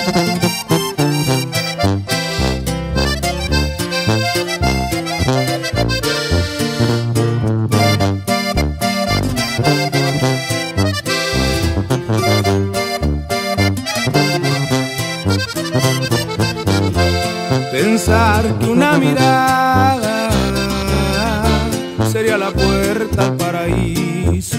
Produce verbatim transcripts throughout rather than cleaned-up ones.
Pensar que una mirada sería la puerta al paraíso.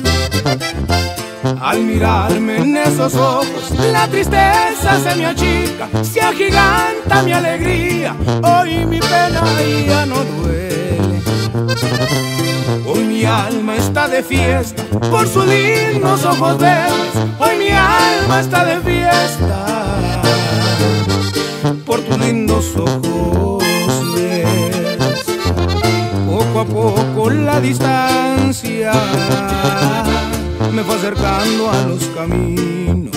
Al mirarme en esos ojos, la tristeza se me achica, se agiganta mi alegría. Hoy mi pena ya no duele. Hoy mi alma está de fiesta por sus lindos ojos verdes. Hoy mi alma está de fiesta por tus lindos ojos verdes. Poco a poco la distancia me fue acercando a los caminos.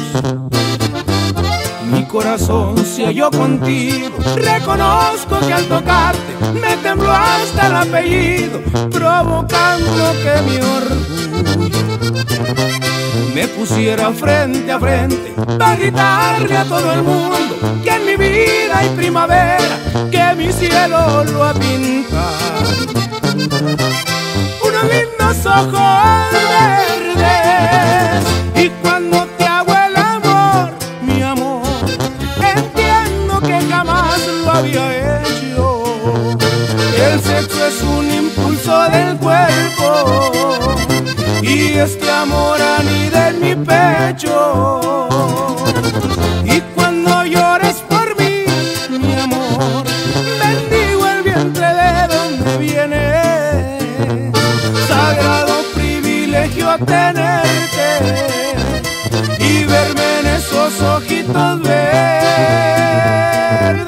Mi corazón se halló contigo. Reconozco que al tocarte me tembló hasta el apellido, provocando que mi orgullo me pusiera frente a frente para gritarle a todo el mundo que en mi vida hay primavera, que mi cielo lo ha pintado. Unos lindos ojos verdes, y cuando te hago el amor, mi amor, entiendo que jamás lo había hecho. El sexo es un impulso del cuerpo y este amor anida en mi pecho. Y cuando llores por mí, mi amor, bendigo el vientre de donde viene. Sagrado privilegio tenerte y verme en esos ojitos verdes.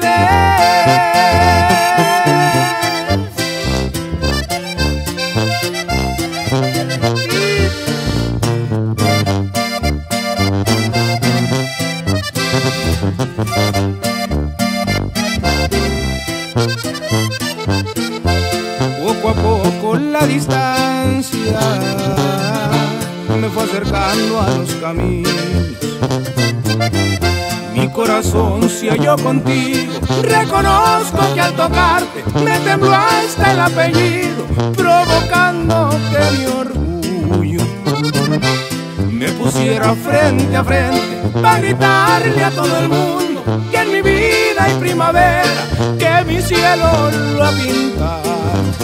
Poco a poco la distancia me fue acercando a los caminos. Mi corazón se halló contigo. Reconozco que al tocarte me tembló hasta el apellido, provocando que mi orgullo me pusiera frente a frente para gritarle a todo el mundo que en mi vida hay primavera, que mi cielo lo ha pintado.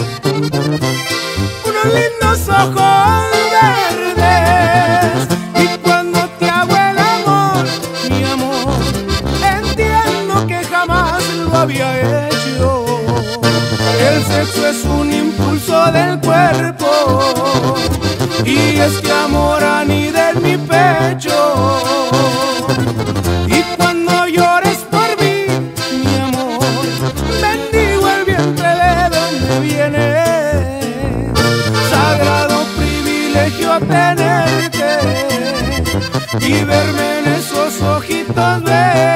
Unos lindos ojos verdes, y cuando te hago el amor, mi amor, entiendo que jamás lo había hecho. El sexo es un impulso del cuerpo y este amor anida en mi pecho. Y cuando llores por mí, mi amor, bendigo el vientre de donde viene. Sagrado privilegio tenerte y verme en esos ojitos verdes.